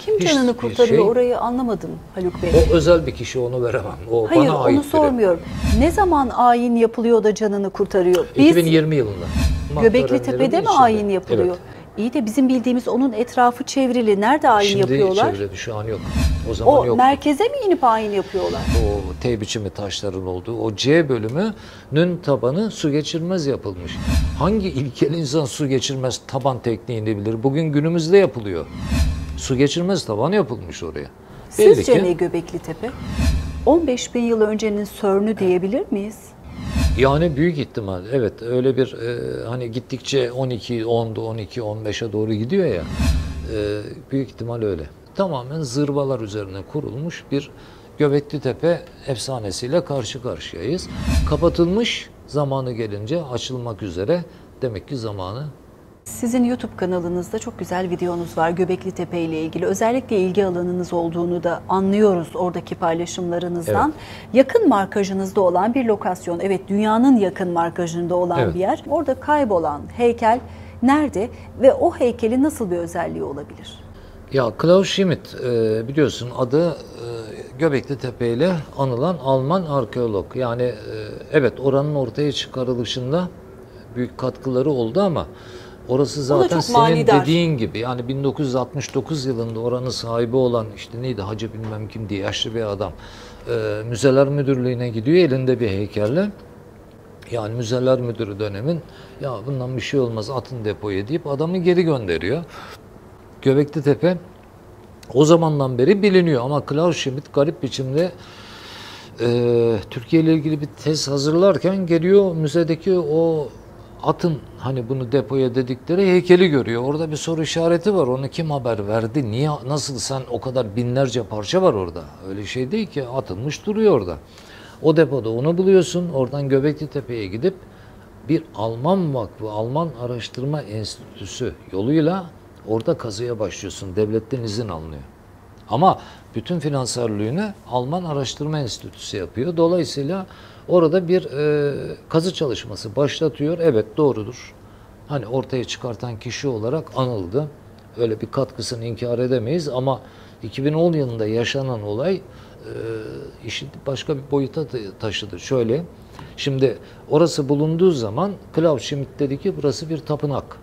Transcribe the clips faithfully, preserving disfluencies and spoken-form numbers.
Kim Hiç canını bir kurtarıyor şey- orayı anlamadım Haluk Bey. O özel bir kişi, onu veremem. O Hayır bana ait onu biri. sormuyorum. Ne zaman ayin yapılıyor da canını kurtarıyor? Biz iki bin yirmi yılında. Göbekli Törenleri Tepe'de mi içinde. ayin yapılıyor? Evet. İyi de bizim bildiğimiz onun etrafı çevrili. Nerede ayin Şimdi yapıyorlar? çevrede şu an yok. O zaman O yok. merkeze mi inip ayin yapıyorlar? O T biçimi taşların olduğu o C bölümünün tabanı su geçirmez yapılmış. Hangi ilkel insan su geçirmez taban tekniğini bilir? Bugün günümüzde yapılıyor. Su geçirmez taban yapılmış oraya. Belli Sizce ki- ne Göbekli Tepe? on beş bin yıl öncenin Sörnü diyebilir miyiz? Yani büyük ihtimal, evet, öyle bir e, hani gittikçe on iki, onda, on iki, on beşe doğru gidiyor ya, e, büyük ihtimal öyle. Tamamen zırvalar üzerine kurulmuş bir Göbekli Tepe efsanesiyle karşı karşıyayız. Kapatılmış, zamanı gelince açılmak üzere, demek ki zamanı. Sizin YouTube kanalınızda çok güzel videonuz var Göbekli Tepe ile ilgili. Özellikle ilgi alanınız olduğunu da anlıyoruz oradaki paylaşımlarınızdan. Yakın markajınızda olan bir lokasyon. Evet, dünyanın yakın markajında olan Evet. bir yer. Orada kaybolan heykel nerede ve o heykelin nasıl bir özelliği olabilir? Ya Klaus Schmidt, e, biliyorsun adı e, Göbekli Tepe ile anılan Alman arkeolog. Yani e, evet, oranın ortaya çıkarılışında büyük katkıları oldu ama orası zaten çok senin manidar. dediğin gibi, yani bin dokuz yüz altmış dokuz yılında oranın sahibi olan, işte neydi, Hacı bilmem kim diye yaşlı bir adam, e, müzeler müdürlüğüne gidiyor elinde bir heykelle. Yani müzeler müdürü dönemin, ya bundan bir şey olmaz atın depoya deyip adamı geri gönderiyor. Göbekli Tepe o zamandan beri biliniyor ama Klaus Schmidt garip biçimde e, Türkiye ile ilgili bir tez hazırlarken geliyor müzedeki o atın, hani bunu depoya dedikleri heykeli görüyor. Orada bir soru işareti var. Onu kim haber verdi? Niye, nasıl, sen o kadar binlerce parça var orada. Öyle şey değil ki, atılmış duruyor orada. O depoda onu buluyorsun. Oradan Göbekli Tepe'ye gidip bir Alman vakfı, Alman Araştırma Enstitüsü yoluyla orada kazıya başlıyorsun. Devletten izin alınıyor. Ama bütün finansörlüğünü Alman Araştırma Enstitüsü yapıyor. Dolayısıyla orada bir e, kazı çalışması başlatıyor. Evet, doğrudur. Hani ortaya çıkartan kişi olarak anıldı. Öyle bir katkısını inkar edemeyiz ama iki bin on yılında yaşanan olay e, işi başka bir boyuta taşıdı. Şöyle, şimdi orası bulunduğu zaman Klaus Schmidt dedi ki burası bir tapınak.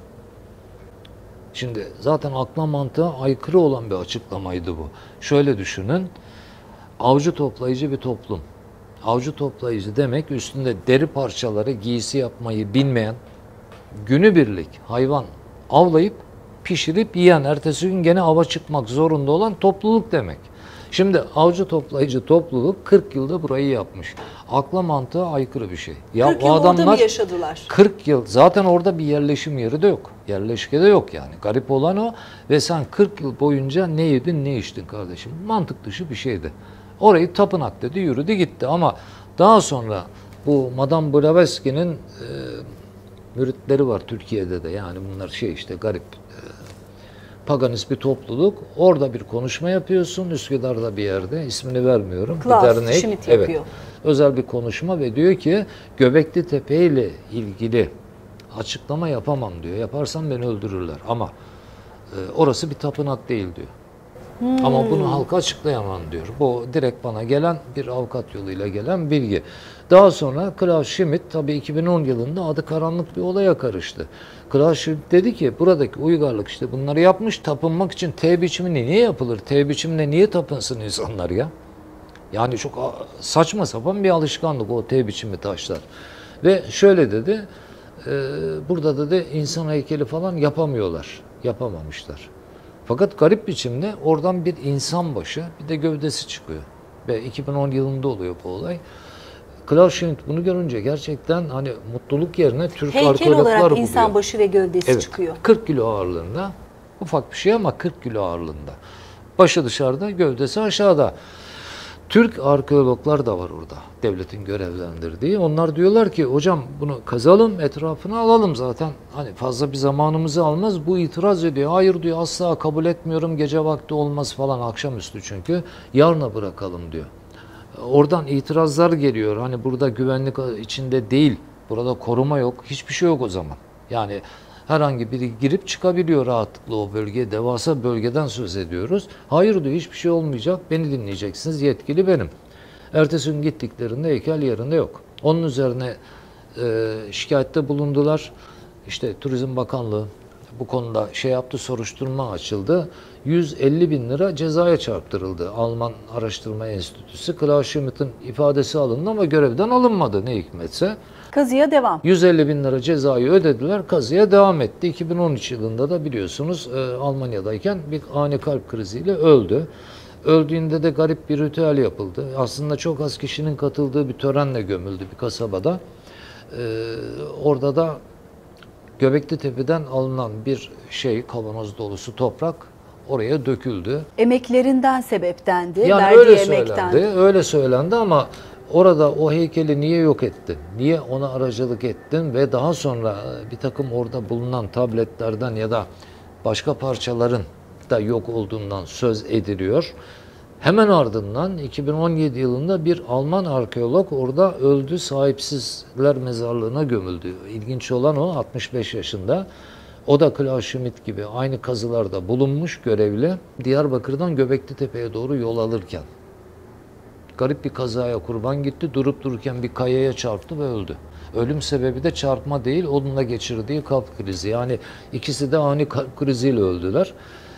Şimdi zaten akla mantığa aykırı olan bir açıklamaydı bu. Şöyle düşünün, avcı toplayıcı bir toplum. Avcı toplayıcı demek üstünde deri parçaları, giysi yapmayı bilmeyen, günübirlik hayvan avlayıp pişirip yiyen, ertesi gün gene ava çıkmak zorunda olan topluluk demek. Şimdi avcı toplayıcı topluluk kırk yılda burayı yapmış. Akla mantığa aykırı bir şey. Ya kırk o yıl orada adamlar mı yaşadılar? kırk yıl zaten orada bir yerleşim yeri de yok. Yerleşke de yok yani. Garip olan o ve sen kırk yıl boyunca ne yedin ne içtin kardeşim? Mantık dışı bir şeydi. Orayı tapınak dedi, yürüdü gitti ama daha sonra bu Madame Blavatsky'nin e, müritleri var Türkiye'de de, yani bunlar şey işte garip e, paganist bir topluluk. Orada bir konuşma yapıyorsun Üsküdar'da bir yerde, ismini vermiyorum. Klaus bir dernek. Schmidt Evet. yapıyor. Özel bir konuşma ve diyor ki Göbekli Tepe ile ilgili açıklama yapamam diyor. Yaparsam beni öldürürler ama e, orası bir tapınak değil diyor. Hmm. Ama bunu halka açıklayamam diyor. Bu direkt bana gelen bir avukat yoluyla gelen bilgi. Daha sonra Klaus Schmidt tabii iki bin on yılında adı karanlık bir olaya karıştı. Klaus Schmidt dedi ki buradaki uygarlık işte bunları yapmış, tapınmak için T biçimine niye yapılır? T biçimine niye tapınsın insanlar ya? Yani çok saçma sapan bir alışkanlık o T biçimi taşlar. Ve şöyle dedi, e, burada dedi insan heykeli falan yapamıyorlar, yapamamışlar. Fakat garip biçimde oradan bir insan başı, bir de gövdesi çıkıyor. Ve iki bin on yılında oluyor bu olay. Klaus Schmidt bunu görünce gerçekten hani mutluluk yerine Türk Heykel arkeologlar olarak buluyor. insan başı ve gövdesi Evet, çıkıyor. kırk kilo ağırlığında. Ufak bir şey ama kırk kilo ağırlığında. Başı dışarıda, gövdesi aşağıda. Türk arkeologlar da var orada, devletin görevlendirdiği. Onlar diyorlar ki hocam bunu kazalım, etrafını alalım zaten. Hani fazla bir zamanımızı almaz. Bu itiraz ediyor. Hayır diyor, asla kabul etmiyorum. Gece vakti olmaz falan, akşamüstü çünkü. Yarına bırakalım diyor. Oradan itirazlar geliyor. Hani burada güvenlik içinde değil. Burada koruma yok. Hiçbir şey yok o zaman. Yani Herhangi biri girip çıkabiliyor rahatlıkla o bölgeye. Devasa bölgeden söz ediyoruz. Hayır diyor, hiçbir şey olmayacak. Beni dinleyeceksiniz. Yetkili benim. Ertesi gün gittiklerinde heykel yerinde yok. Onun üzerine e, şikayette bulundular. İşte Turizm Bakanlığı bu konuda şey yaptı, soruşturma açıldı. yüz elli bin lira cezaya çarptırıldı. Alman Araştırma Enstitüsü. Klaus Schmidt'in ifadesi alındı ama görevden alınmadı ne hikmetse. Kazıya devam. yüz elli bin lira cezayı ödediler. Kazıya devam etti. iki bin on üç yılında da biliyorsunuz e, Almanya'dayken bir ani kalp kriziyle öldü. Öldüğünde de garip bir ritüel yapıldı. Aslında çok az kişinin katıldığı bir törenle gömüldü bir kasabada. E, orada da Göbekli Tepe'den alınan bir şey, kavanoz dolusu toprak oraya döküldü. Emeklerinden sebeptendi, Yani verdiği öyle emekten. söylendi, öyle söylendi ama orada o heykeli niye yok ettin? Niye ona aracılık ettin? Ve daha sonra bir takım orada bulunan tabletlerden ya da başka parçaların da yok olduğundan söz ediliyor. Hemen ardından iki bin on yedi yılında bir Alman arkeolog orada öldü, sahipsizler mezarlığına gömüldü. İlginç olan o, altmış beş yaşında. O da Klaus Schmidt gibi aynı kazılarda bulunmuş, görevli. Diyarbakır'dan Göbekli Tepe'ye doğru yol alırken garip bir kazaya kurban gitti. Durup dururken bir kayaya çarptı ve öldü. Ölüm sebebi de çarpma değil, onunla geçirdiği kalp krizi. Yani ikisi de ani kalp kriziyle öldüler.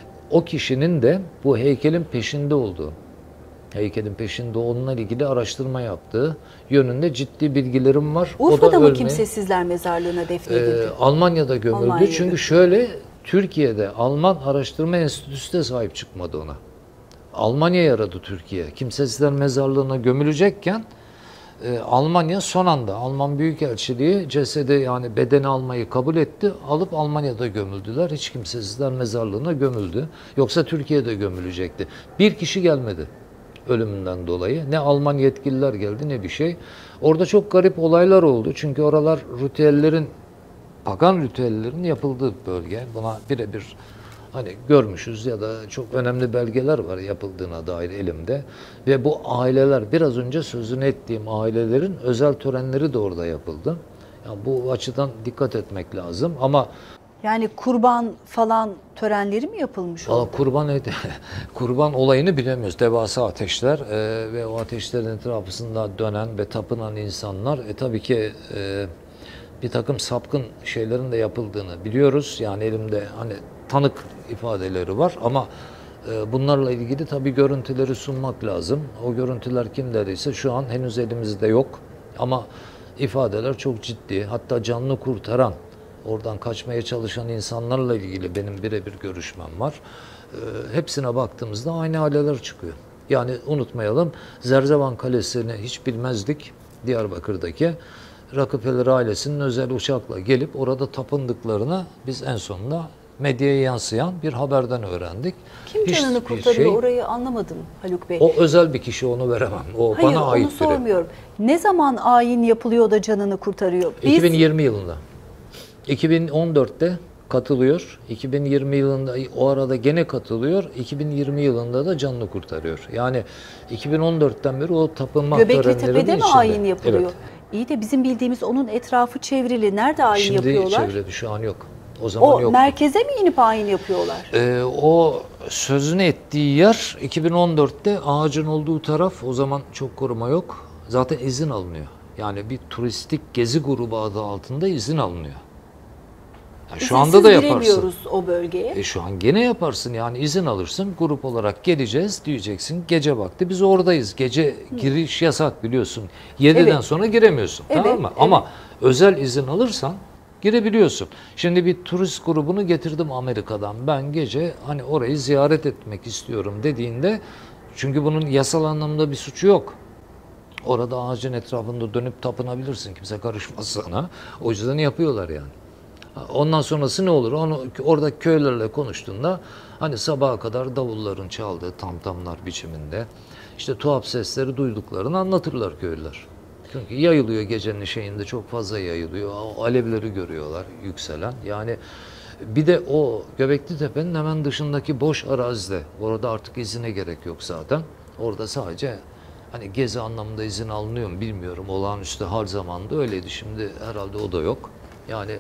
O kişinin de bu heykelin peşinde olduğu, heykelin peşinde onunla ilgili araştırma yaptığı yönünde ciddi bilgilerim var. Urfa'da o da mı ölmeyi, kimsesizler mezarlığına defnedildi? e, Almanya'da gömüldü. Almanya'da. Çünkü şöyle, Türkiye'de Alman Araştırma Enstitüsü de sahip çıkmadı ona. Almanya yaradı Türkiye. Kimsesizler mezarlığına gömülecekken e, Almanya son anda, Alman Büyükelçiliği cesedi, yani bedeni almayı kabul etti. Alıp Almanya'da gömüldüler. Hiç kimsesizler mezarlığına gömüldü. Yoksa Türkiye'de gömülecekti. Bir kişi gelmedi ölümünden dolayı. Ne Alman yetkililer geldi ne bir şey. Orada çok garip olaylar oldu. Çünkü oralar ritüellerin, pagan ritüellerin yapıldığı bölge. Buna birebir hani görmüşüz ya da çok önemli belgeler var yapıldığına dair elimde. Ve bu aileler, biraz önce sözünü ettiğim ailelerin özel törenleri de orada yapıldı. Yani bu açıdan dikkat etmek lazım ama Yani kurban falan törenleri mi yapılmış Valla orada? kurban ed- kurban olayını bilemiyoruz. Devasa ateşler e, ve o ateşlerin etrafında dönen ve tapınan insanlar. E, tabii ki e, bir takım sapkın şeylerin de yapıldığını biliyoruz. Yani elimde hani tanık ifadeleri var ama e, bunlarla ilgili tabii görüntüleri sunmak lazım. O görüntüler kimleriyse şu an henüz elimizde yok. Ama ifadeler çok ciddi. Hatta canını kurtaran, oradan kaçmaya çalışan insanlarla ilgili benim birebir görüşmem var. E, hepsine baktığımızda aynı aileler çıkıyor. Yani unutmayalım, Zerzevan Kalesi'ni hiç bilmezdik, Diyarbakır'daki. Rockefeller ailesinin özel uçakla gelip orada tapındıklarını biz en sonunda medyaya yansıyan bir haberden öğrendik. Kim canını Hiçbir kurtarıyor şey- orayı anlamadım Haluk Bey. O özel bir kişi, onu veremem. O Hayır, bana ait onu biri. sormuyorum. Ne zaman ayin yapılıyor da canını kurtarıyor? Biz iki bin yirmi yılında. iki bin on dörtte katılıyor. iki bin yirmi yılında o arada gene katılıyor. iki bin yirmi yılında da canını kurtarıyor. Yani iki bin on dörtten beri o tapınma Göbekli törenlerinin Tepe'de mi içinde. ayin yapılıyor? Evet. İyi de bizim bildiğimiz onun etrafı çevrili. Nerede ayin Şimdi yapıyorlar? çevrede şu an yok. O zaman O yok. merkeze mi inip ayin yapıyorlar? Ee, o sözünü ettiği yer iki bin on dörtte ağacın olduğu taraf, o zaman çok koruma yok. Zaten izin alınıyor. Yani bir turistik gezi grubu adı altında izin alınıyor. Yani şu anda da yaparsın. giremiyoruz o bölgeye. E şu an gene yaparsın, yani izin alırsın, grup olarak geleceğiz diyeceksin, gece vakti biz oradayız. Gece giriş yasak biliyorsun. yediden Evet. sonra giremiyorsun, Evet, tamam mı? evet. Ama özel izin alırsan girebiliyorsun. Şimdi bir turist grubunu getirdim Amerika'dan. Ben gece hani orayı ziyaret etmek istiyorum dediğinde, çünkü bunun yasal anlamda bir suçu yok. Orada ağacın etrafında dönüp tapınabilirsin. Kimse karışmaz sana. O yüzden yapıyorlar yani. Ondan sonrası ne olur? Onu orada köylerle konuştuğunda hani sabaha kadar davulların çaldığı tamtamlar biçiminde işte tuhaf sesleri duyduklarını anlatırlar köylüler. Çünkü yayılıyor, gecenin şeyinde çok fazla yayılıyor. O alevleri görüyorlar yükselen. Yani bir de o Göbekli Tepe'nin hemen dışındaki boş arazide, orada artık izine gerek yok zaten. Orada sadece hani gezi anlamında izin alınıyor mu bilmiyorum. Olağanüstü hal zamanında öyleydi. Şimdi herhalde o da yok. Yani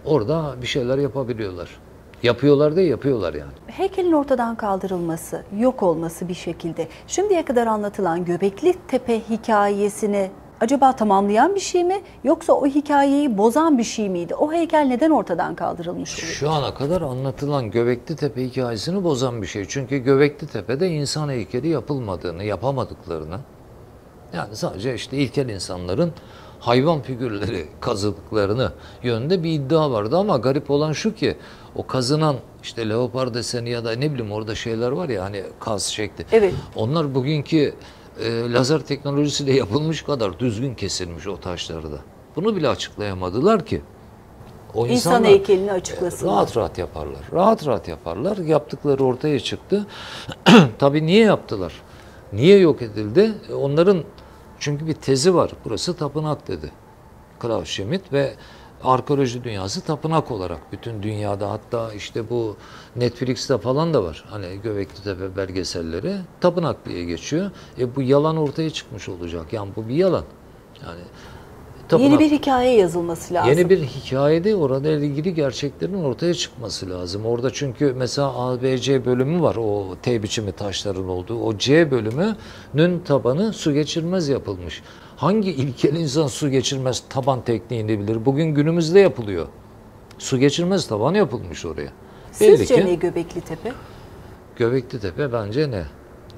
orada bir şeyler yapabiliyorlar. Yapıyorlar da yapıyorlar yani. Heykelin ortadan kaldırılması, yok olması bir şekilde şimdiye kadar anlatılan Göbekli Tepe hikayesini acaba tamamlayan bir şey mi yoksa o hikayeyi bozan bir şey miydi? O heykel neden ortadan kaldırılmış oluyor? Şu ana kadar anlatılan Göbekli Tepe hikayesini bozan bir şey. Çünkü Göbekli Tepe'de insan heykeli yapılmadığını, yapamadıklarını, yani sadece işte ilkel insanların hayvan figürleri kazıdıklarını yönünde bir iddia vardı ama garip olan şu ki o kazınan işte leopar deseni ya da ne bileyim orada şeyler var ya hani kaz şekli. Evet. Onlar bugünkü e, lazer teknolojisiyle yapılmış kadar düzgün kesilmiş o taşlarda. Bunu bile açıklayamadılar ki. O İnsan heykelini açıklasınlar. Rahat rahat yaparlar. Rahat rahat yaparlar. Yaptıkları ortaya çıktı. Tabii niye yaptılar? Niye yok edildi? Onların çünkü bir tezi var. Burası tapınak dedi Klaus Schmidt ve arkeoloji dünyası tapınak olarak bütün dünyada, hatta işte bu Netflix'te falan da var. Hani Göbekli Tepe belgeselleri tapınak diye geçiyor. E bu yalan ortaya çıkmış olacak. Yani bu bir yalan. Yani tapınak. Yeni bir hikaye yazılması lazım. Yeni bir hikayede orada ilgili gerçeklerin ortaya çıkması lazım. Orada çünkü mesela A, B, C bölümü var. O T biçimi taşların olduğu. O C bölümünün tabanı su geçirmez yapılmış. Hangi ilkel insan su geçirmez taban tekniğini bilir? Bugün günümüzde yapılıyor. Su geçirmez taban yapılmış oraya. Sizce Belli ne Göbekli Tepe? Göbekli Tepe bence ne?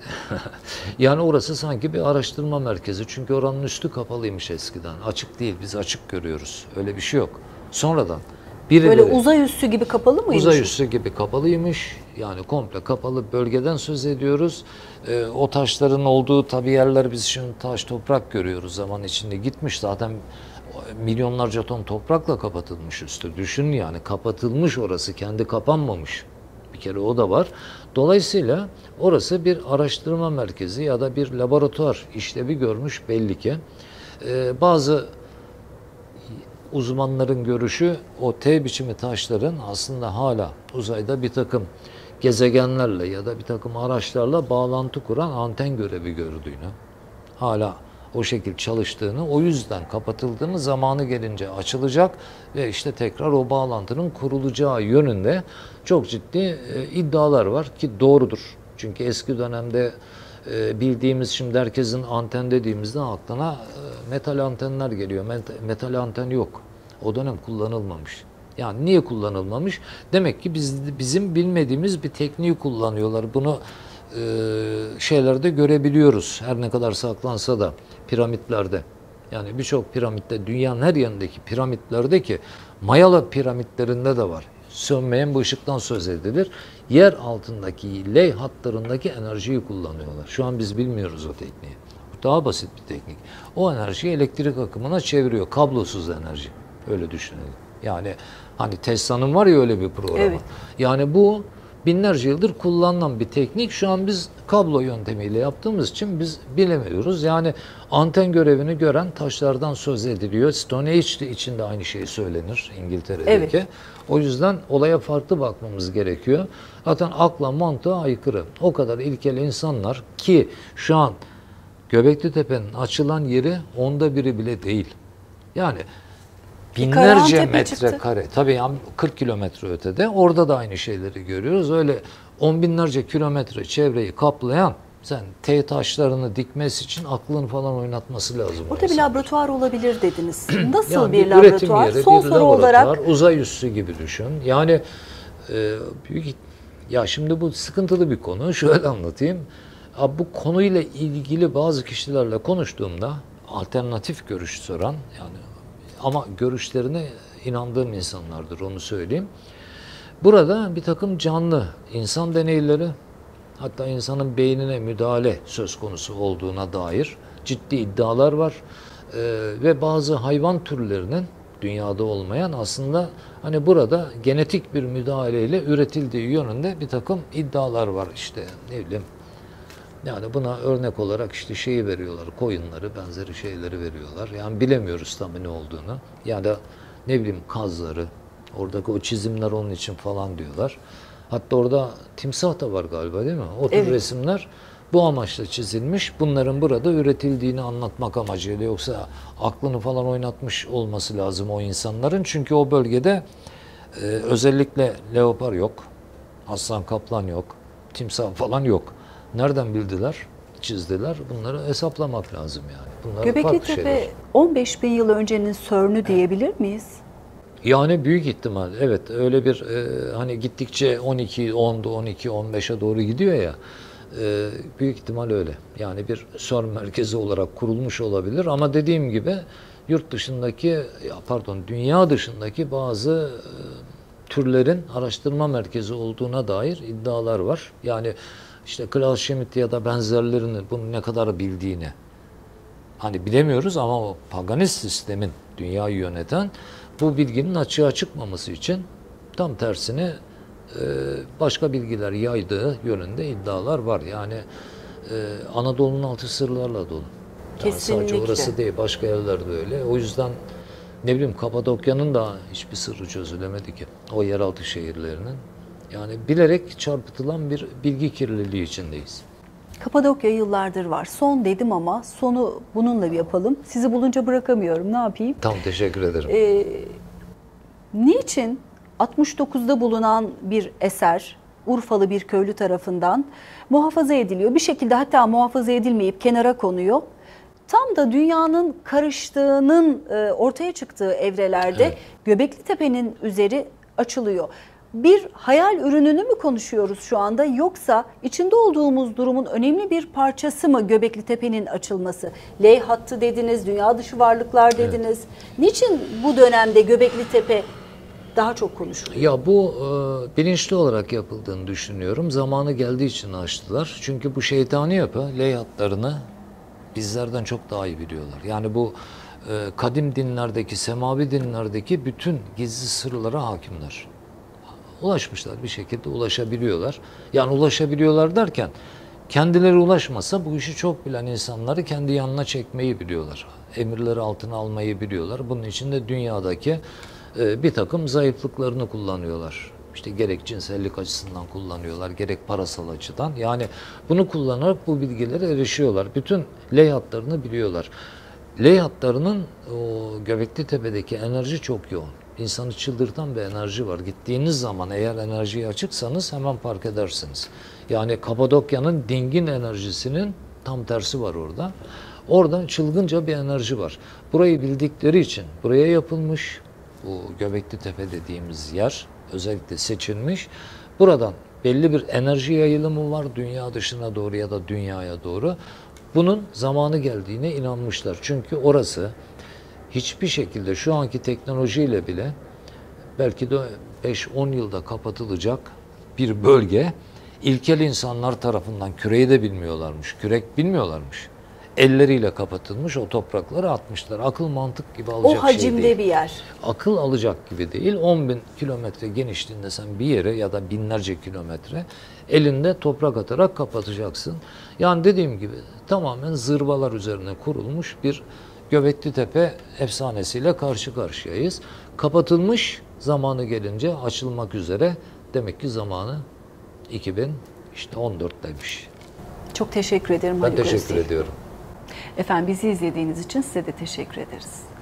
Yani orası sanki bir araştırma merkezi. Çünkü oranın üstü kapalıymış eskiden. Açık değil. Biz açık görüyoruz. Öyle bir şey yok. Sonradan birileri... Böyle uzay üssü gibi kapalı mıymış? Uzay üssü gibi kapalıymış. Yani komple kapalı bölgeden söz ediyoruz. Ee, o taşların olduğu tabii yerler, biz şimdi taş toprak görüyoruz zaman içinde. Gitmiş zaten milyonlarca ton toprakla kapatılmış üstü. Düşün yani, kapatılmış orası. Kendi kapanmamış. Bir kere o da var. Dolayısıyla orası bir araştırma merkezi ya da bir laboratuvar işlevi görmüş belli ki. Ee, bazı uzmanların görüşü o T biçimi taşların aslında hala uzayda bir takım gezegenlerle ya da bir takım araçlarla bağlantı kuran anten görevi gördüğünü, hala o şekil çalıştığını, o yüzden kapatıldığını, zamanı gelince açılacak ve işte tekrar o bağlantının kurulacağı yönünde çok ciddi e, iddialar var ki doğrudur. Çünkü eski dönemde e, bildiğimiz, şimdi herkesin anten dediğimizde aklına e, metal antenler geliyor. Met metal anten yok. O dönem kullanılmamış. Yani niye kullanılmamış? Demek ki biz, bizim bilmediğimiz bir tekniği kullanıyorlar. Bunu e, şeylerde görebiliyoruz. Her ne kadar saklansa da piramitlerde. Yani birçok piramitte, dünyanın her yanındaki piramitlerde, ki Mayalı piramitlerinde de var. Sönmeyen bu ışıktan söz edilir. Yer altındaki ley hatlarındaki enerjiyi kullanıyorlar. Şu an biz bilmiyoruz o tekniği. Bu daha basit bir teknik. O enerjiyi elektrik akımına çeviriyor. Kablosuz enerji. Öyle düşünelim. Yani hani Tesla'nın var ya öyle bir programı. Evet. Yani bu binlerce yıldır kullanılan bir teknik. Şu an biz kablo yöntemiyle yaptığımız için biz bilemiyoruz. Yani anten görevini gören taşlardan söz ediliyor. Stonehenge için de aynı şey söylenir İngiltere'deki. Evet. O yüzden olaya farklı bakmamız gerekiyor. Zaten akla mantığa aykırı. O kadar ilkel insanlar ki şu an Göbekli Tepe'nin açılan yeri onda biri bile değil. Yani binlerce metrekare. Tabii yani kırk kilometre ötede. Orada da aynı şeyleri görüyoruz. Öyle on binlerce kilometre çevreyi kaplayan, sen T taşlarını dikmesi için aklını falan oynatması lazım. Burada bir laboratuvar olabilir dediniz. Nasıl yani bir, bir laboratuvar? Yeri, Son bir soru laboratuvar, olarak. uzay üssü gibi düşün. Yani e, büyük, ya şimdi bu sıkıntılı bir konu. Şöyle anlatayım. Abi bu konuyla ilgili bazı kişilerle konuştuğumda alternatif görüş soran, yani ama görüşlerine inandığım insanlardır, onu söyleyeyim. Burada bir takım canlı insan deneyleri, hatta insanın beynine müdahale söz konusu olduğuna dair ciddi iddialar var. Ee, ve bazı hayvan türlerinin dünyada olmayan aslında hani burada genetik bir müdahaleyle üretildiği yönünde bir takım iddialar var. İşte ne bileyim, yani buna örnek olarak işte şeyi veriyorlar, koyunları, benzeri şeyleri veriyorlar. Yani bilemiyoruz tabii ne olduğunu. Ya da ne bileyim kazları, oradaki o çizimler onun için falan diyorlar. Hatta orada timsah da var galiba, değil mi? O tür evet. resimler bu amaçla çizilmiş. Bunların burada üretildiğini anlatmak amacıyla, yoksa aklını falan oynatmış olması lazım o insanların. Çünkü o bölgede Ee, özellikle leopar yok, aslan kaplan yok, timsah falan yok. Nereden bildiler, çizdiler? Bunları hesaplamak lazım yani. Bunlar Göbekli farklı Tepe şeyler. on beş bin yıl öncenin Sörnü diyebilir miyiz? Yani büyük ihtimal evet, öyle bir e, hani gittikçe on iki, onda on iki, on beşe doğru gidiyor ya, e, büyük ihtimal öyle. Yani bir CERN merkezi olarak kurulmuş olabilir ama dediğim gibi yurt dışındaki, ya pardon dünya dışındaki bazı e, türlerin araştırma merkezi olduğuna dair iddialar var. Yani işte Klaus Schmidt ya da benzerlerinin bunu ne kadar bildiğini hani bilemiyoruz ama o paganist sistemin dünyayı yöneten bu bilginin açığa çıkmaması için tam tersine e, başka bilgiler yaydığı yönünde iddialar var. Yani e, Anadolu'nun altı sırlarla dolu. Yani sadece Kesinlikle. orası değil, başka yerlerde öyle. O yüzden ne bileyim Kapadokya'nın da hiçbir sırrı çözülemedi ki. O yeraltı şehirlerinin. Yani bilerek çarpıtılan bir bilgi kirliliği içindeyiz. Kapadokya yıllardır var. Son dedim ama sonu bununla bir yapalım. Sizi bulunca bırakamıyorum. Ne yapayım? Tamam, teşekkür ederim. Ee, niçin altmış dokuzda bulunan bir eser Urfalı bir köylü tarafından muhafaza ediliyor? Bir şekilde hatta muhafaza edilmeyip kenara konuyor. Tam da dünyanın karıştığının e, ortaya çıktığı evrelerde Evet. Göbekli Tepe'nin üzeri açılıyor. Bir hayal ürününü mü konuşuyoruz şu anda, yoksa içinde olduğumuz durumun önemli bir parçası mı Göbekli Tepe'nin açılması? Ley hattı dediniz, dünya dışı varlıklar dediniz. Evet. Niçin bu dönemde Göbekli Tepe daha çok konuşuluyor? Ya bu e, bilinçli olarak yapıldığını düşünüyorum. Zamanı geldiği için açtılar. Çünkü bu şeytani yapı ley hatlarını bizlerden çok daha iyi biliyorlar. Yani bu e, kadim dinlerdeki, semavi dinlerdeki bütün gizli sırlara hakimler. Ulaşmışlar, bir şekilde ulaşabiliyorlar. Yani ulaşabiliyorlar derken kendileri ulaşmasa bu işi çok bilen insanları kendi yanına çekmeyi biliyorlar. Emirleri altına almayı biliyorlar. Bunun için de dünyadaki e, bir takım zayıflıklarını kullanıyorlar. İşte gerek cinsellik açısından kullanıyorlar, gerek parasal açıdan. Yani bunu kullanarak bu bilgilere erişiyorlar. Bütün ley hatlarını biliyorlar. Ley hatlarının o Göbekli Tepe'deki enerji çok yoğun. İnsanı çıldırtan bir enerji var. Gittiğiniz zaman eğer enerjiyi açıksanız hemen fark edersiniz. Yani Kapadokya'nın dingin enerjisinin tam tersi var orada. Oradan çılgınca bir enerji var. Burayı bildikleri için buraya yapılmış bu Göbekli Tepe dediğimiz yer özellikle seçilmiş. Buradan belli bir enerji yayılımı var dünya dışına doğru ya da dünyaya doğru. Bunun zamanı geldiğine inanmışlar. Çünkü orası hiçbir şekilde şu anki teknolojiyle bile belki de beş on yılda kapatılacak bir bölge. İlkel insanlar tarafından, küreyi de bilmiyorlarmış, kürek bilmiyorlarmış. Elleriyle kapatılmış, o toprakları atmışlar. Akıl mantık gibi alacak O şey değil. hacimde bir yer. Akıl alacak gibi değil. on bin kilometre genişliğinde sen bir yere ya da binlerce kilometre elinde toprak atarak kapatacaksın. Yani dediğim gibi tamamen zırvalar üzerine kurulmuş bir Göbekli Tepe efsanesiyle karşı karşıyayız. Kapatılmış, zamanı gelince açılmak üzere. Demek ki zamanı iki bin on dörtteymiş. Çok teşekkür ederim. Ben Haluk teşekkür Öztürk. ediyorum. Efendim, bizi izlediğiniz için size de teşekkür ederiz.